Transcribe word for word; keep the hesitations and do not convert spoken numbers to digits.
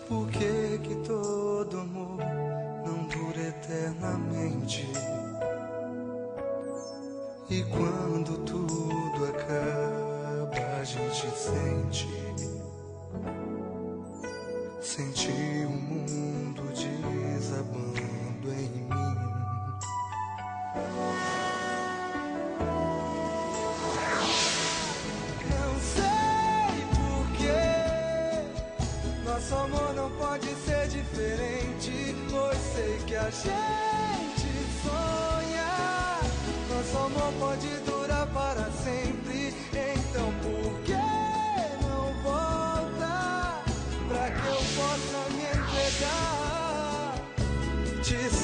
Por que que todo amor não dura eternamente? E quando tudo acaba, a gente sente Senti o mundo desabando em mim. Não sei porquê nosso amor não pode ser diferente, pois sei que a gente sonha. Nosso amor pode durar para sempre. Então por que não volta pra que eu possa me entregar? Te